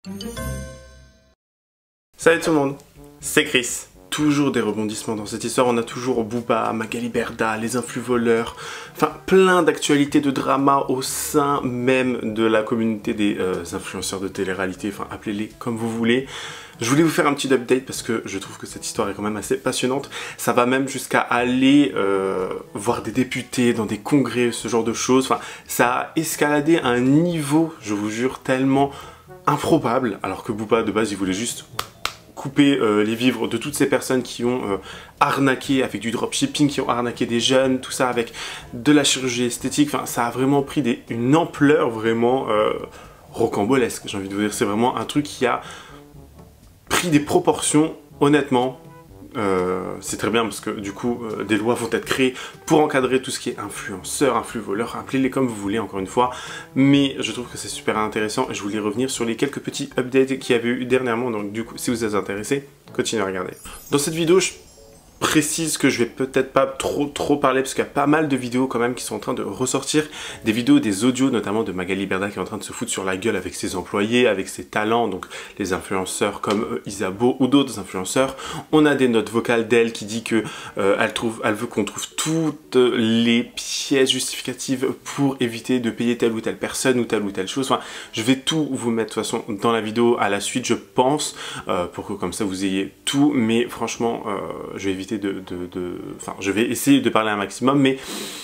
Salut tout le monde, c'est Chris. Toujours des rebondissements dans cette histoire, on a toujours Booba, Magali Berda, les influx voleurs, enfin plein d'actualités de drama au sein même de la communauté des influenceurs de télé-réalité, enfin appelez-les comme vous voulez. Je voulais vous faire un petit update parce que je trouve que cette histoire est quand même assez passionnante. Ça va même jusqu'à aller voir des députés dans des congrès, ce genre de choses. Enfin, ça a escaladé à un niveau, je vous jure, tellement improbable. Alors que Booba, de base, il voulait juste couper les vivres de toutes ces personnes qui ont arnaqué avec du dropshipping, qui ont arnaqué des jeunes, tout ça avec de la chirurgie esthétique. Enfin, ça a vraiment pris une ampleur vraiment rocambolesque, j'ai envie de vous dire. C'est vraiment un truc qui a pris des proportions, honnêtement. C'est très bien parce que du coup des lois vont être créées pour encadrer tout ce qui est influenceur, influx voleur, appelez-les comme vous voulez encore une fois, mais je trouve que c'est super intéressant et je voulais revenir sur les quelques petits updates qu'il y avait eu dernièrement, donc du coup si vous êtes intéressé, continuez à regarder. Dans cette vidéo je précise que je vais peut-être pas trop parler parce qu'il y a pas mal de vidéos quand même qui sont en train de ressortir, des vidéos, des audios notamment de Magali Berda qui est en train de se foutre sur la gueule avec ses employés, avec ses talents, donc les influenceurs comme Isabeau ou d'autres influenceurs. On a des notes vocales d'elle qui dit que elle veut qu'on trouve toutes les pièces justificatives pour éviter de payer telle ou telle personne ou telle chose. Enfin, je vais tout vous mettre de toute façon dans la vidéo à la suite, je pense, pour que comme ça vous ayez tout, mais franchement je vais éviter enfin, je vais essayer de parler un maximum, mais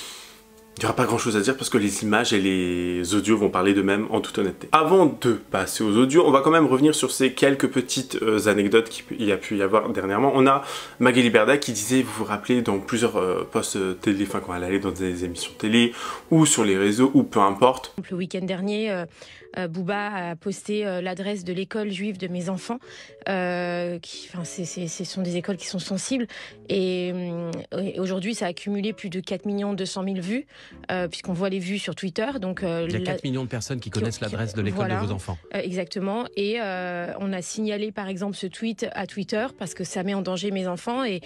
il n'y aura pas grand chose à dire parce que les images et les audios vont parler d'eux-mêmes en toute honnêteté. Avant de passer aux audios, on va quand même revenir sur ces quelques petites anecdotes qu'il y a pu y avoir dernièrement. On a Magali Berda qui disait, vous vous rappelez, dans plusieurs posts télé, enfin quand elle allait dans des émissions télé ou sur les réseaux ou peu importe. Le week-end dernier, Booba a posté l'adresse de l'école juive de mes enfants. Ce sont des écoles qui sont sensibles. Et aujourd'hui, ça a accumulé plus de 4 200 000 vues, puisqu'on voit les vues sur Twitter. Donc, il y a 4 millions de personnes qui connaissent l'adresse de l'école de vos enfants. Exactement. Et on a signalé, par exemple, ce tweet à Twitter, parce que ça met en danger mes enfants et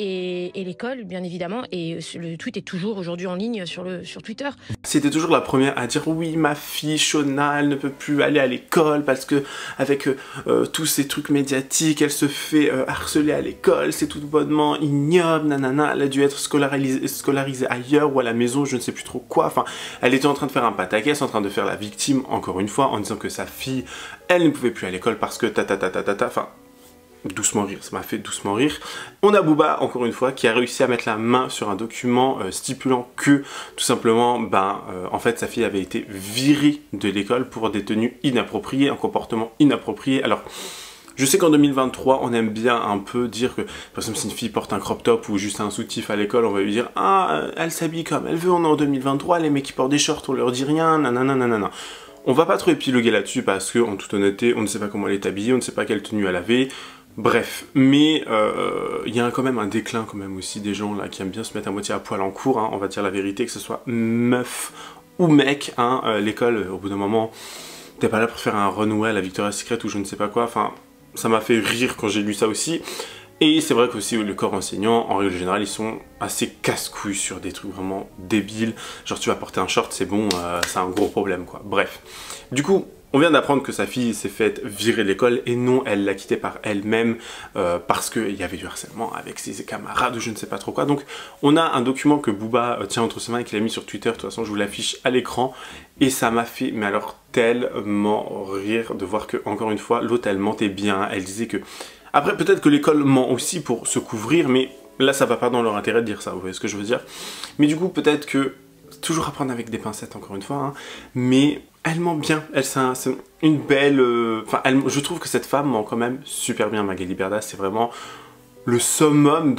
l'école, bien évidemment. Et le tweet est toujours aujourd'hui en ligne sur Twitter. C'était toujours la première à dire oui, ma fille Shona, elle ne peut plus aller à l'école parce que avec tous ces trucs médiatiques, elle se fait harceler à l'école, c'est tout bonnement ignoble, nanana, elle a dû être scolarisée ailleurs ou à la maison, je ne sais plus trop quoi. Enfin, elle était en train de faire un pataquès, en train de faire la victime, encore une fois, en disant que sa fille, elle ne pouvait plus à l'école parce que enfin, doucement rire, ça m'a fait doucement rire. On a Booba, encore une fois, qui a réussi à mettre la main sur un document stipulant que, tout simplement, en fait, sa fille avait été virée de l'école pour des tenues inappropriées, un comportement inapproprié. Alors, je sais qu'en 2023, on aime bien un peu dire que, par exemple, si une fille porte un crop top ou juste un soutif à l'école, on va lui dire « Ah, elle s'habille comme elle veut, on est en 2023, les mecs qui portent des shorts, on leur dit rien, nanana, nanana. » On va pas trop épiloguer là-dessus parce que, en toute honnêteté, on ne sait pas comment elle est habillée, on ne sait pas quelle tenue elle avait. Bref, mais il y a quand même un déclin quand même aussi des gens là qui aiment bien se mettre à moitié à poil en cours, hein, on va dire la vérité, que ce soit meuf ou mec, hein, l'école, au bout d'un moment, t'es pas là pour faire un runway à la Victoria's Secret ou je ne sais pas quoi, enfin, ça m'a fait rire quand j'ai lu ça aussi. Et c'est vrai qu'aussi le corps enseignant, en règle générale, ils sont assez casse-couilles sur des trucs vraiment débiles. Genre tu vas porter un short, c'est bon, c'est un gros problème quoi. Bref. Du coup, on vient d'apprendre que sa fille s'est faite virer de l'école et non, elle l'a quittée par elle-même parce qu'il y avait du harcèlement avec ses camarades ou je ne sais pas trop quoi. Donc on a un document que Booba tient entre ses mains et qu'il a mis sur Twitter. De toute façon, je vous l'affiche à l'écran et ça m'a fait, mais alors tellement rire de voir que, encore une fois, l'autre elle mentait bien. Elle disait que... Après, peut-être que l'école ment aussi pour se couvrir, mais là, ça va pas dans leur intérêt de dire ça, vous voyez ce que je veux dire? Mais du coup, peut-être que... Toujours à prendre avec des pincettes, encore une fois, hein, mais elle ment bien. C'est une belle... Enfin, je trouve que cette femme ment quand même super bien, Magali Berda. C'est vraiment le summum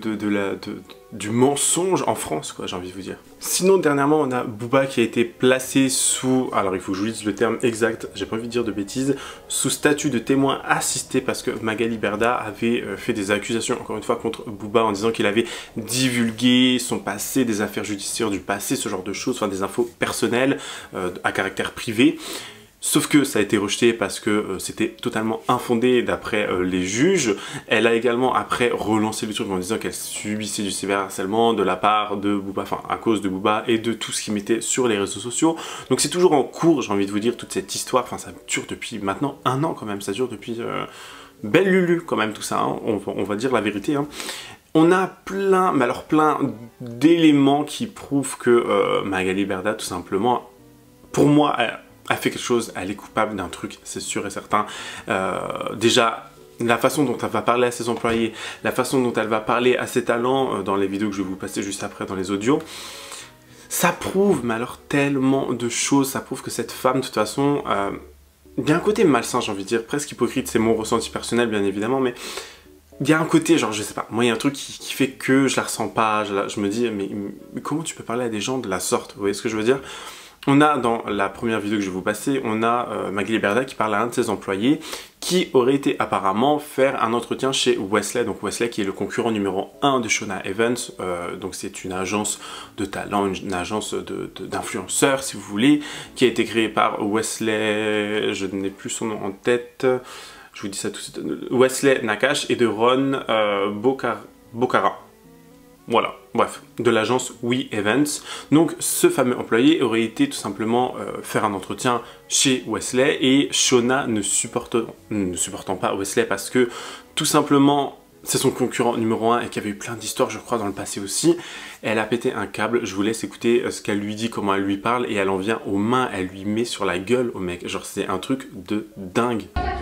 du mensonge en France, quoi, j'ai envie de vous dire. Sinon, dernièrement, on a Booba qui a été placé sous, alors il faut que je vous dise le terme exact, j'ai pas envie de dire de bêtises, sous statut de témoin assisté parce que Magali Berda avait fait des accusations, encore une fois, contre Booba en disant qu'il avait divulgué son passé, des affaires judiciaires du passé, ce genre de choses, enfin des infos personnelles à caractère privé. Sauf que ça a été rejeté parce que c'était totalement infondé d'après les juges. Elle a également après relancé le truc en disant qu'elle subissait du cyberharcèlement de la part de Booba, enfin à cause de Booba et de tout ce qu'il mettait sur les réseaux sociaux. Donc c'est toujours en cours, j'ai envie de vous dire, toute cette histoire. Enfin ça dure depuis maintenant 1 an quand même, ça dure depuis belle lulu quand même tout ça, hein. On va dire la vérité, hein. On a plein, mais alors plein d'éléments qui prouvent que Magali Berda tout simplement, pour moi, a fait quelque chose, elle est coupable d'un truc, c'est sûr et certain. Déjà, la façon dont elle va parler à ses employés, la façon dont elle va parler à ses talents, dans les vidéos que je vais vous passer juste après dans les audios, ça prouve, mais alors tellement de choses, ça prouve que cette femme, de toute façon, il y a un côté malsain, j'ai envie de dire, presque hypocrite, c'est mon ressenti personnel bien évidemment, mais il y a un côté, genre je sais pas, moi il y a un truc qui fait que je la ressens pas, je me dis, mais comment tu peux parler à des gens de la sorte, vous voyez ce que je veux dire? On a dans la première vidéo que je vais vous passer, on a Magali Berda qui parle à un de ses employés qui aurait été apparemment faire un entretien chez Wesley, donc Wesley qui est le concurrent numéro 1 de Shona Evans, donc c'est une agence de talent, une agence d'influenceurs si vous voulez, qui a été créée par Wesley, je n'ai plus son nom en tête, je vous dis ça tout de suite, Wesley Nakache et de Ron Bocara. Voilà, bref, de l'agence We Events. Donc ce fameux employé aurait été tout simplement faire un entretien chez Wesley et Shona ne supportant pas Wesley parce que tout simplement c'est son concurrent numéro 1 et qu'il y avait eu plein d'histoires je crois dans le passé aussi. Elle a pété un câble, je vous laisse écouter ce qu'elle lui dit, comment elle lui parle et elle en vient aux mains, elle lui met sur la gueule au mec. Genre c'est un truc de dingue.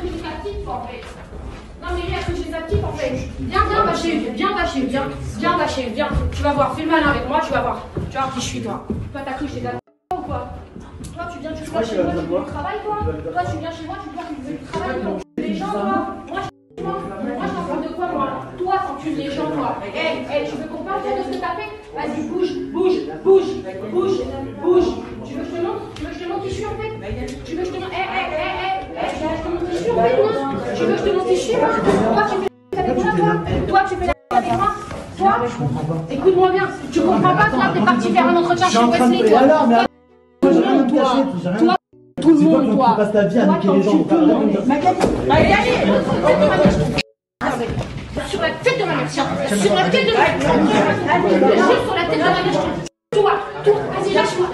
Viens, viens. Tu vas voir, fais le malin avec moi, tu vas voir qui je suis, toi. Toi, t'as cru que j'étais ou quoi? Toi, tu viens chez moi, tu veux du travail, toi? Toi, tu viens chez moi, tu veux du travail, toi? Les gens, toi? Moi, je t'en parle de quoi, moi? Toi, t'encules les gens, toi. Hey, tu veux qu'on parle de ce que t'as fait? Vas-y, bouge. Tu veux que je te montre qui je suis, en fait? Tu veux que je te montre? Je te montre qui je suis, en fait, moi? Tu veux que je te montre qui je suis, moi? Toi, tu fais la avec moi? Toi, écoute-moi bien, tu comprends pas, toi, t'es parti faire un entretien chez Wesley, toi. Toi, tout le monde, toi. Tu passes ta vie à niquer les gens. Allez, sur la tête de ma mère, tiens. Sur la tête de ma mère. Sur la tête de ma mère. Toi, vas-y, lâche-moi.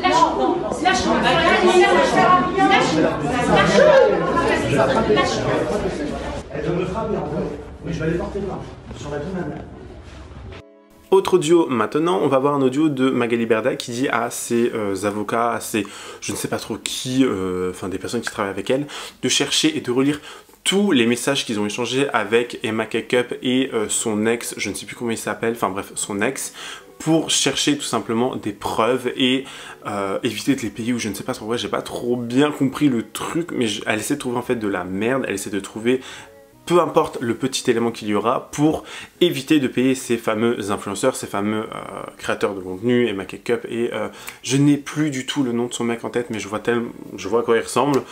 Elle veut me frapper en vrai, mais je vais aller porter plainte sur la vie de ma mère. Autre audio maintenant, on va voir un audio de Magali Berda qui dit à ses avocats, à ses je ne sais pas trop qui, enfin des personnes qui travaillent avec elle, de chercher et de relire tous les messages qu'ils ont échangés avec Emma Cake-Up et son ex, je ne sais plus comment il s'appelle, enfin bref, son ex, pour chercher tout simplement des preuves et éviter de les payer ou je ne sais pas trop, ouais, j'ai pas trop bien compris le truc, mais elle essaie de trouver en fait de la merde, elle essaie de trouver peu importe le petit élément qu'il y aura pour éviter de payer ces fameux influenceurs, ces fameux créateurs de contenu, Emma Cake-Up et je n'ai plus du tout le nom de son mec en tête mais je vois à quoi il ressemble.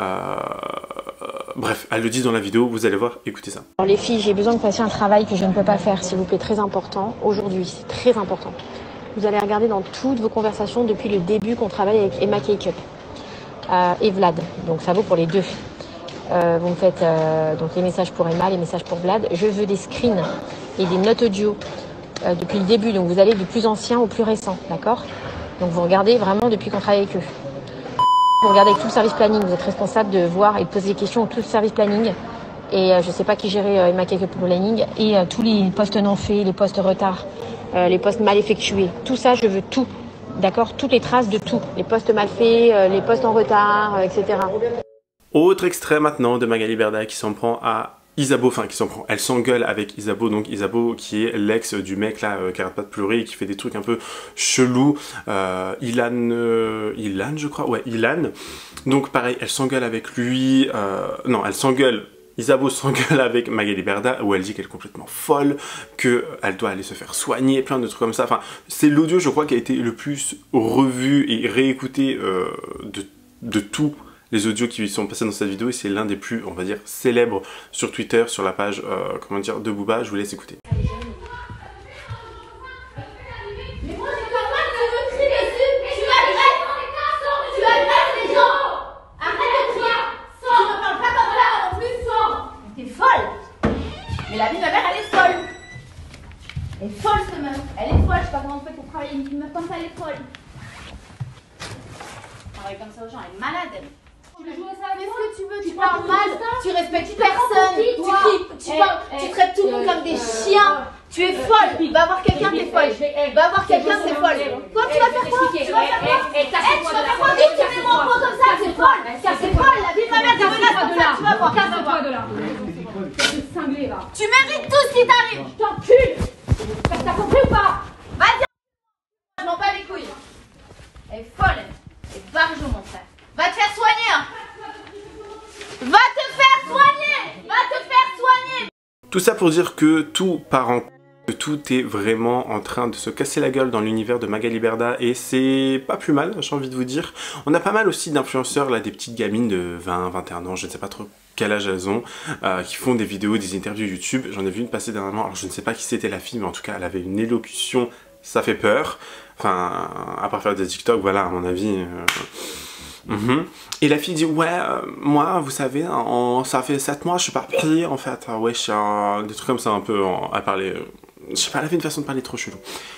Bref, elle le dit dans la vidéo, vous allez voir, écoutez ça. Alors les filles, j'ai besoin que vous fassiez un travail que je ne peux pas faire, s'il vous plaît, très important, aujourd'hui, c'est très important. Vous allez regarder dans toutes vos conversations depuis le début qu'on travaille avec Emma Cake-Up et Vlad, donc ça vaut pour les deux. Vous me faites donc les messages pour Emma, les messages pour Vlad. Je veux des screens et des notes audio depuis le début. Donc vous allez du plus ancien au plus récent, d'accord? Donc vous regardez vraiment depuis qu'on travaille avec eux. Vous regardez avec tout le service planning. Vous êtes responsable de voir et de poser des questions à tout le service planning. Et je sais pas qui gérait Emma Cake-Up pour le planning. Et tous les postes non faits, les postes retard, les postes mal effectués. Tout ça, je veux tout. D'accord? Toutes les traces de tout. Les postes mal faits, les postes en retard, etc. Autre extrait maintenant de Magali Berda qui s'en prend à Isabeau, enfin qui s'en prend, elle s'engueule avec Isabeau, donc Isabeau qui est l'ex du mec là qui arrête pas de pleurer et qui fait des trucs un peu chelous, Ilan je crois, ouais Ilan, donc pareil elle s'engueule avec lui, non elle s'engueule, Isabeau s'engueule avec Magali Berda où elle dit qu'elle est complètement folle, qu'elle doit aller se faire soigner, plein de trucs comme ça, enfin c'est l'audio je crois qui a été le plus revu et réécouté de tout les audios qui sont passés dans cette vidéo et c'est l'un des plus, on va dire, célèbres sur Twitter, sur la page, comment dire, de Booba. Je vous laisse écouter. Mais la vie de ma mère, elle est folle. Elle est folle, cette meuf. Elle est folle, je sais pas comment on fait pour travailler une meuf comme ça, elle est folle. Travailler comme ça aux gens, elle est malade, elle. Tu veux jouer ça avec moi? Qu'est-ce que tu veux? Tu parles mal, tu respectes personne, tu traites tout le monde comme des chiens. Tu es folle. Va voir quelqu'un, t'es folle. Va voir quelqu'un, t'es folle. Toi, tu vas faire quoi? Tu vas faire quoi? Tu vas faire quoi? Vite, tu mets mon enfant comme ça, c'est folle. Car c'est folle, la vie de ma mère, tu menaces comme ça, tu vas voir. Casse-toi de là. Cinglé là. Tu mérites tout ce qui t'arrive. Je t'encule. T'as compris ou pas? Va-y. Je m'en bats les couilles. Elle est folle. Elle est barjo, mon frère. Va te faire soigner. Va te faire soigner. Va te faire soigner. Tout ça pour dire que tout part en... Tout est vraiment en train de se casser la gueule dans l'univers de Magali Berda et c'est pas plus mal, j'ai envie de vous dire. On a pas mal aussi d'influenceurs, là, des petites gamines de 20, 21 ans, je ne sais pas trop quel âge elles ont, qui font des vidéos, des interviews YouTube. J'en ai vu une passer dernièrement, alors je ne sais pas qui c'était la fille, mais en tout cas elle avait une élocution, ça fait peur. Enfin, à part faire des TikTok, voilà, à mon avis... Et la fille dit ouais moi vous savez ça fait 7 mois je suis pas pris en fait ouais je suis des trucs comme ça un peu à parler je sais pas, elle avait une façon de parler trop chelou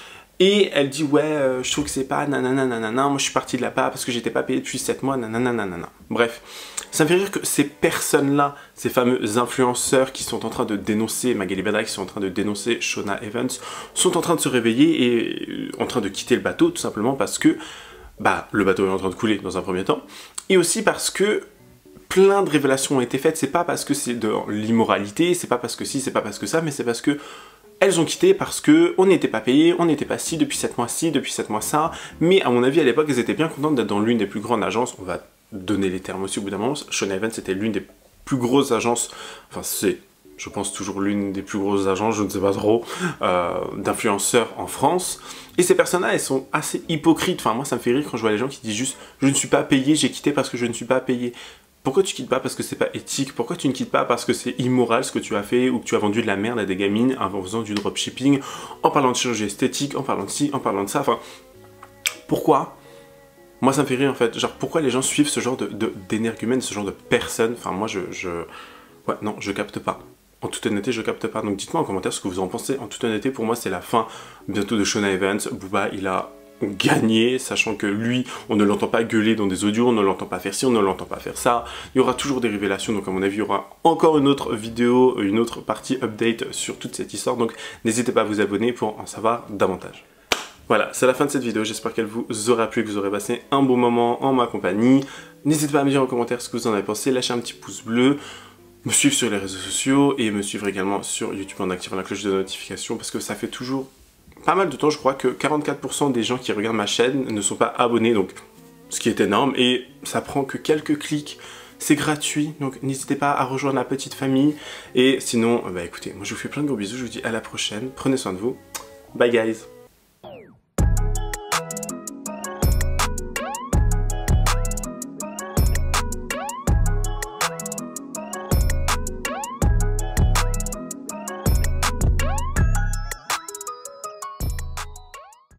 et elle dit ouais je trouve que c'est pas nanana nanana, moi je suis partie de là-bas parce que j'étais pas payée depuis 7 mois nanana nanana. Bref, ça me fait rire que ces personnes là, ces fameux influenceurs qui sont en train de dénoncer Magali Berda, qui sont en train de dénoncer Shona Evans, sont en train de se réveiller et en train de quitter le bateau tout simplement parce que bah, le bateau est en train de couler dans un premier temps, et aussi parce que plein de révélations ont été faites. C'est pas parce que c'est de l'immoralité, c'est pas parce que si, c'est pas parce que ça, mais c'est parce que elles ont quitté parce que on n'était pas payé, on n'était pas ci depuis 7 mois ci, depuis 7 mois ça, mais à mon avis à l'époque elles étaient bien contentes d'être dans l'une des plus grandes agences, on va donner les termes aussi au bout d'un moment. Shona Evans c'était l'une des plus grosses agences, enfin c'est... je pense toujours l'une des plus grosses agences, je ne sais pas trop, d'influenceurs en France. Et ces personnes-là, elles sont assez hypocrites. Enfin, moi, ça me fait rire quand je vois les gens qui disent juste « je ne suis pas payé, j'ai quitté parce que je ne suis pas payé ». Pourquoi tu quittes pas parce que c'est pas éthique? Pourquoi tu ne quittes pas parce que c'est immoral ce que tu as fait ou que tu as vendu de la merde à des gamines en faisant du dropshipping, en parlant de chirurgie esthétique, en parlant de ci, en parlant de ça, enfin... Pourquoi? Moi, ça me fait rire, en fait. Genre, pourquoi les gens suivent ce genre d'énergumènes, ce genre de personnes? Enfin, moi, ouais, non, je capte pas. En toute honnêteté, je capte pas. Donc dites-moi en commentaire ce que vous en pensez. En toute honnêteté, pour moi, c'est la fin bientôt de Shona Evans. Booba, il a gagné, sachant que lui, on ne l'entend pas gueuler dans des audios, on ne l'entend pas faire ci, on ne l'entend pas faire ça. Il y aura toujours des révélations, donc à mon avis, il y aura encore une autre vidéo, une autre partie update sur toute cette histoire. Donc n'hésitez pas à vous abonner pour en savoir davantage. Voilà, c'est la fin de cette vidéo. J'espère qu'elle vous aura plu, que vous aurez passé un bon moment en ma compagnie. N'hésitez pas à me dire en commentaire ce que vous en avez pensé. Lâchez un petit pouce bleu. Me suivre sur les réseaux sociaux et me suivre également sur YouTube en activant la cloche de notification parce que ça fait toujours pas mal de temps, je crois que 44% des gens qui regardent ma chaîne ne sont pas abonnés, donc ce qui est énorme et ça prend que quelques clics, c'est gratuit, donc n'hésitez pas à rejoindre la petite famille et sinon, bah écoutez, moi je vous fais plein de gros bisous, je vous dis à la prochaine, prenez soin de vous, bye guys.